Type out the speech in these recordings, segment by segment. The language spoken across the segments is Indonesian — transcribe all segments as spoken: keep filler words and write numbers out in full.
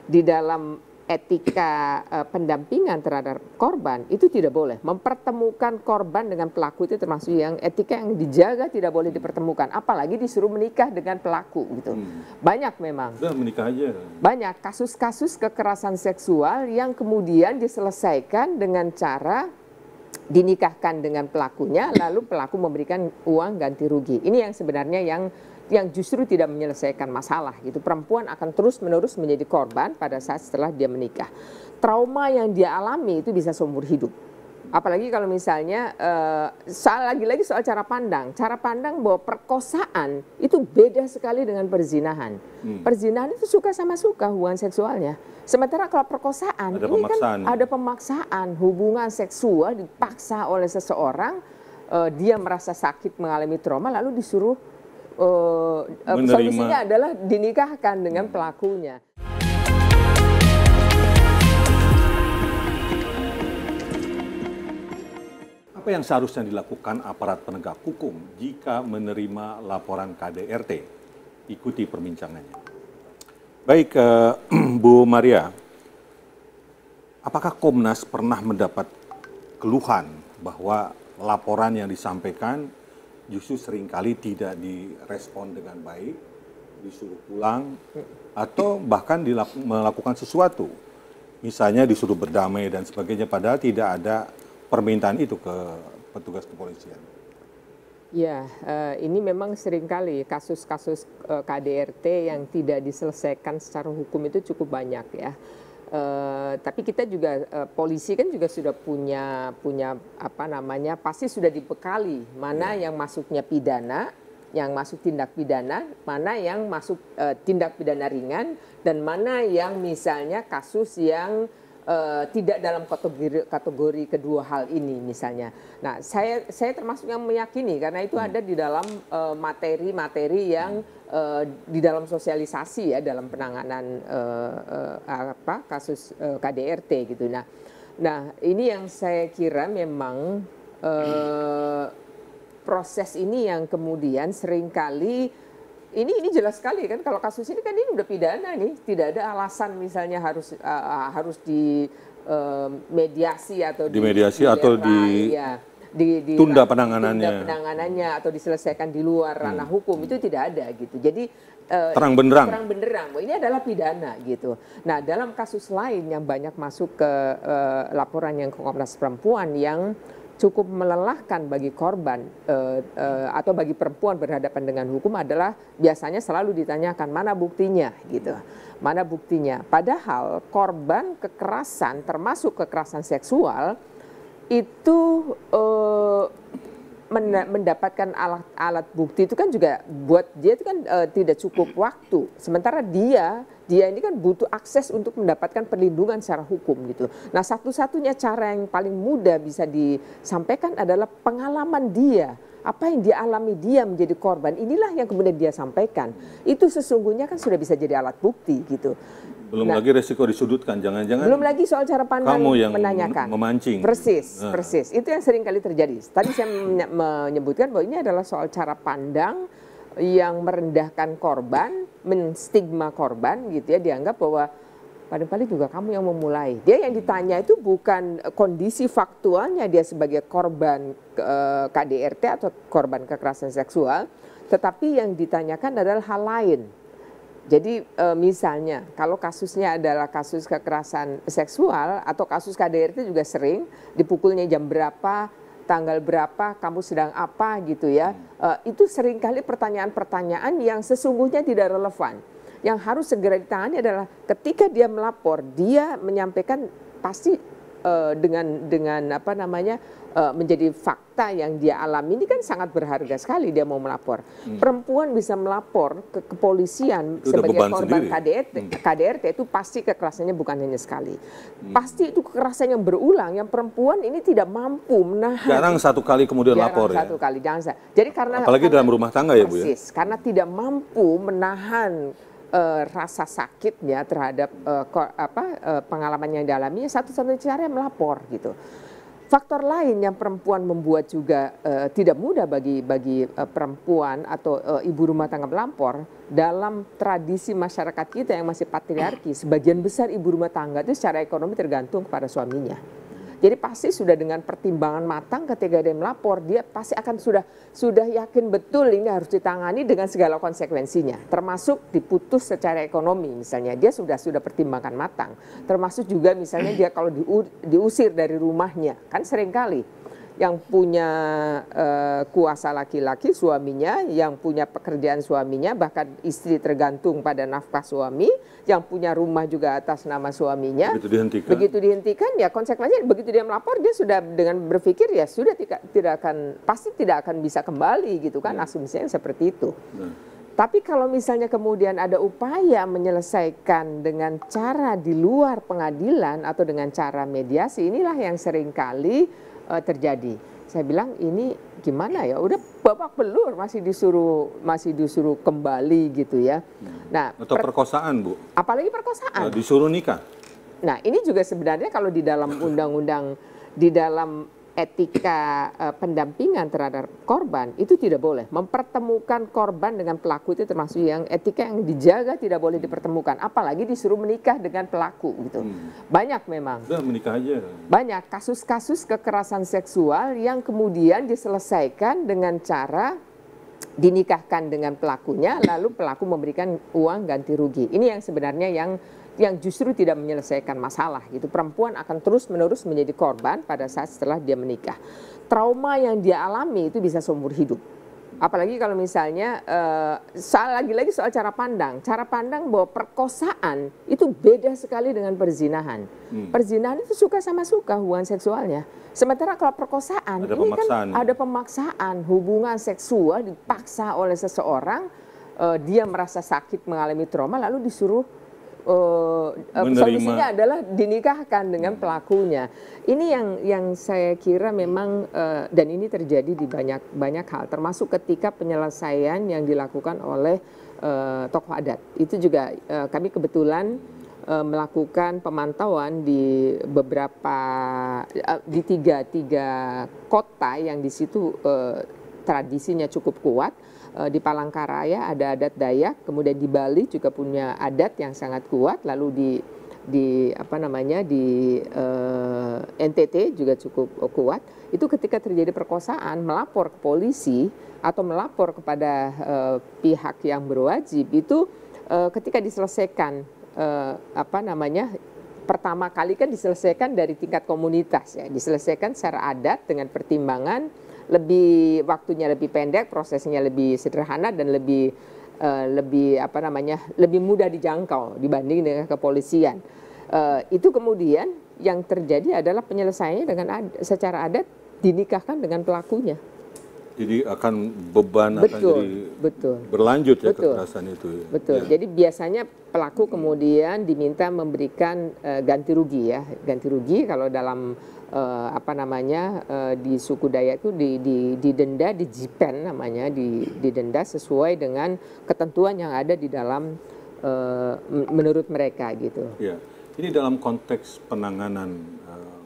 di dalam etika uh, pendampingan terhadap korban itu tidak boleh mempertemukan korban dengan pelaku, itu termasuk yang etika yang dijaga tidak boleh dipertemukan, apalagi disuruh menikah dengan pelaku gitu. Hmm. Banyak memang. Udah menikah aja. Banyak kasus-kasus kekerasan seksual yang kemudian diselesaikan dengan cara dinikahkan dengan pelakunya, lalu pelaku memberikan uang ganti rugi. Ini yang sebenarnya yang yang justru tidak menyelesaikan masalah gitu. Perempuan akan terus-menerus menjadi korban pada saat setelah dia menikah. Trauma yang dia alami itu bisa seumur hidup. Apalagi kalau misalnya uh, soal lagi-lagi soal cara pandang. Cara pandang bahwa perkosaan itu beda sekali dengan perzinahan. Hmm. Perzinahan itu suka sama suka hubungan seksualnya. Sementara kalau perkosaan ada ini pemaksaan. kan ada pemaksaan, hubungan seksual dipaksa oleh seseorang, uh, dia merasa sakit mengalami trauma lalu disuruh Uh, uh, solusinya adalah dinikahkan dengan pelakunya. Apa yang seharusnya dilakukan aparat penegak hukum jika menerima laporan K D R T? Ikuti perbincangannya. Baik, uh, Bu Maria, apakah Komnas pernah mendapat keluhan bahwa laporan yang disampaikan justru seringkali tidak direspon dengan baik, disuruh pulang, atau bahkan melakukan sesuatu. Misalnya disuruh berdamai dan sebagainya, padahal tidak ada permintaan itu ke petugas kepolisian. Ya, uh, ini memang seringkali kasus-kasus uh, K D R T yang tidak diselesaikan secara hukum itu cukup banyak ya. Uh, tapi kita juga uh, polisi kan juga sudah punya punya apa namanya pasti sudah dibekali mana yang masuknya pidana, yang masuk tindak pidana, mana yang masuk uh, tindak pidana ringan, dan mana yang misalnya kasus yang uh, tidak dalam kategori kategori kedua hal ini misalnya. Nah, saya saya termasuk yang meyakini karena itu hmm. ada di dalam materi-materi uh, yang Uh, di dalam sosialisasi ya dalam penanganan uh, uh, apa kasus uh, K D R T gitu. Nah, nah ini yang saya kira memang uh, proses ini yang kemudian seringkali ini ini jelas sekali kan kalau kasus ini kan ini udah pidana nih, tidak ada alasan misalnya harus uh, harus di uh, mediasi atau di mediasi di, atau di ya. Di, di, tunda penanganannya, tunda penanganannya atau diselesaikan di luar ranah hmm. hukum itu tidak ada gitu. Jadi uh, terang benderang. Terang benderang. Ini adalah pidana gitu. Nah dalam kasus lain yang banyak masuk ke uh, laporan yang ke Komnas Perempuan yang cukup melelahkan bagi korban uh, uh, atau bagi perempuan berhadapan dengan hukum adalah biasanya selalu ditanyakan mana buktinya gitu. Mana buktinya? Padahal korban kekerasan termasuk kekerasan seksual itu uh, mendapatkan alat-alat bukti itu kan juga buat dia itu kan uh, tidak cukup waktu. Sementara dia dia ini kan butuh akses untuk mendapatkan perlindungan secara hukum gitu. Nah, satu-satunya cara yang paling mudah bisa disampaikan adalah pengalaman dia. Apa yang dia alami dia menjadi korban, inilah yang kemudian dia sampaikan. Itu sesungguhnya kan sudah bisa jadi alat bukti gitu. Belum nah, lagi resiko disudutkan, jangan-jangan belum lagi soal cara pandang kamu yang menanyakan. Memancing. Persis, nah. persis. Itu yang sering kali terjadi. Tadi saya menyebutkan bahwa ini adalah soal cara pandang yang merendahkan korban, menstigma korban gitu ya, dianggap bahwa paling-paling juga kamu yang memulai. Dia yang ditanya itu bukan kondisi faktualnya dia sebagai korban K D R T atau korban kekerasan seksual, tetapi yang ditanyakan adalah hal lain. Jadi e, misalnya kalau kasusnya adalah kasus kekerasan seksual atau kasus K D R T juga sering dipukulnya jam berapa, tanggal berapa, kamu sedang apa gitu ya. E, itu seringkali pertanyaan-pertanyaan yang sesungguhnya tidak relevan. Yang harus segera ditangani adalah ketika dia melapor, dia menyampaikan pasti e, dengan dengan apa namanya e, menjadi fakta yang dia alami. Ini kan sangat berharga sekali dia mau melapor. Hmm. Perempuan bisa melapor ke kepolisian itu sebagai korban K D R T. Hmm. K D R T itu pasti kekerasannya bukan hanya sekali. Hmm. Pasti itu kekerasan yang berulang. Yang perempuan ini tidak mampu menahan. Jarang satu kali kemudian Jarang lapor satu ya. kali, jangan. Jadi karena apalagi karena, dalam rumah tangga ya Bu ya. Persis, karena tidak mampu menahan Uh, rasa sakitnya terhadap uh, ko, apa, uh, pengalaman yang dialami, satu-satunya cara melapor gitu. Faktor lain yang perempuan membuat juga uh, tidak mudah bagi bagi uh, perempuan atau uh, ibu rumah tangga pelapor dalam tradisi masyarakat kita yang masih patriarki. Sebagian besar ibu rumah tangga itu secara ekonomi tergantung kepada suaminya. Jadi pasti sudah dengan pertimbangan matang ketika dia melapor, dia pasti akan sudah sudah yakin betul ini harus ditangani dengan segala konsekuensinya, termasuk diputus secara ekonomi misalnya, dia sudah sudah pertimbangkan matang, termasuk juga misalnya dia kalau diu, diusir dari rumahnya, kan seringkali yang punya uh, kuasa laki-laki suaminya, yang punya pekerjaan suaminya, bahkan istri tergantung pada nafkah suami, yang punya rumah juga atas nama suaminya. Begitu dihentikan. Begitu dihentikan ya konsekuensinya begitu dia melapor dia sudah dengan berpikir ya sudah tidak tidak akan pasti tidak akan bisa kembali gitu kan, hmm. asumsinya seperti itu. Hmm. Tapi kalau misalnya kemudian ada upaya menyelesaikan dengan cara di luar pengadilan atau dengan cara mediasi, inilah yang seringkali Uh, terjadi. Saya bilang ini gimana ya, udah babak belur masih disuruh masih disuruh kembali gitu ya. Nah, atau per, perkosaan Bu. Apalagi perkosaan. Uh, disuruh nikah. Nah ini juga sebenarnya kalau di dalam undang-undang di dalam etika uh, pendampingan terhadap korban itu tidak boleh mempertemukan korban dengan pelaku, itu termasuk yang etika yang dijaga tidak boleh dipertemukan, apalagi disuruh menikah dengan pelaku gitu. Hmm. Banyak memang. Udah menikah aja. Banyak kasus-kasus kekerasan seksual yang kemudian diselesaikan dengan cara dinikahkan dengan pelakunya, lalu pelaku memberikan uang ganti rugi. Ini yang sebenarnya yang yang justru tidak menyelesaikan masalah gitu. Perempuan akan terus-menerus menjadi korban pada saat setelah dia menikah. Trauma yang dia alami itu bisa seumur hidup. Apalagi kalau misalnya uh, soal lagi-lagi soal cara pandang. Cara pandang bahwa perkosaan itu beda sekali dengan perzinahan. Hmm. Perzinahan itu suka sama suka hubungan seksualnya. Sementara kalau perkosaan ada ini pemaksaan. kan ada pemaksaan, hubungan seksual dipaksa oleh seseorang, uh, dia merasa sakit mengalami trauma lalu disuruh Uh, solusinya adalah dinikahkan dengan pelakunya. Ini yang yang saya kira memang uh, dan ini terjadi di banyak banyak hal, termasuk ketika penyelesaian yang dilakukan oleh uh, tokoh adat. Itu juga uh, kami kebetulan uh, melakukan pemantauan di beberapa uh, di tiga tiga kota yang di situ uh, tradisinya cukup kuat. Di Palangkaraya ada adat Dayak, kemudian di Bali juga punya adat yang sangat kuat, lalu di di apa namanya di uh, N T T juga cukup kuat. Itu ketika terjadi perkosaan melapor ke polisi atau melapor kepada uh, pihak yang berwajib itu uh, ketika diselesaikan uh, apa namanya pertama kali kan diselesaikan dari tingkat komunitas ya, diselesaikan secara adat dengan pertimbangan lebih waktunya lebih pendek, prosesnya lebih sederhana dan lebih uh, lebih apa namanya lebih mudah dijangkau dibanding dengan kepolisian. Uh, itu kemudian yang terjadi adalah penyelesaiannya dengan ad, secara adat dinikahkan dengan pelakunya. Jadi akan beban betul, akan jadi betul. berlanjut ya betul. kekerasan itu. Ya. Betul. Ya. Jadi biasanya pelaku kemudian diminta memberikan uh, ganti rugi ya, ganti rugi kalau dalam uh, apa namanya uh, di suku Dayak itu di, di, didenda, dijipen namanya, di, didenda sesuai dengan ketentuan yang ada di dalam uh, menurut mereka gitu. Ya. Ini dalam konteks penanganan uh,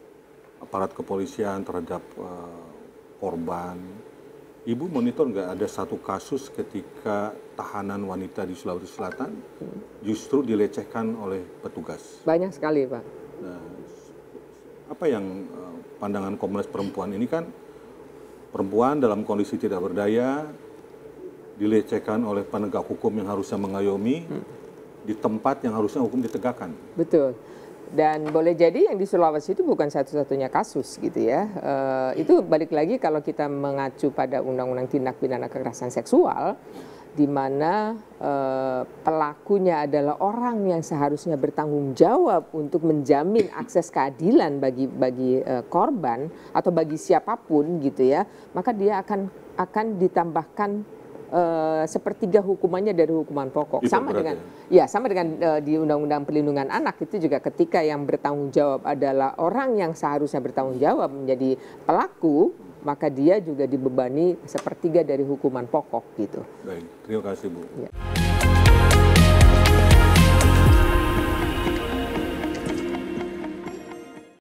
aparat kepolisian terhadap uh, korban, Ibu monitor nggak ada satu kasus ketika tahanan wanita di Sulawesi Selatan justru dilecehkan oleh petugas? Banyak sekali, Pak. Nah, apa yang uh, pandangan Komnas Perempuan ini kan perempuan dalam kondisi tidak berdaya dilecehkan oleh penegak hukum yang harusnya mengayomi hmm. di tempat yang harusnya hukum ditegakkan. Betul. Dan boleh jadi yang di Sulawesi itu bukan satu-satunya kasus gitu ya. E, itu balik lagi kalau kita mengacu pada Undang-Undang Tindak Pidana Kekerasan Seksual, di mana e, pelakunya adalah orang yang seharusnya bertanggung jawab untuk menjamin akses keadilan bagi bagi e, korban atau bagi siapapun gitu ya, maka dia akan akan ditambahkan Uh, sepertiga hukumannya dari hukuman pokok. Itu sama dengan ya, ya sama dengan uh, di Undang-Undang Perlindungan Anak itu juga ketika yang bertanggung jawab adalah orang yang seharusnya bertanggung jawab menjadi pelaku, maka dia juga dibebani sepertiga dari hukuman pokok gitu. Baik, terima kasih Bu. Ya.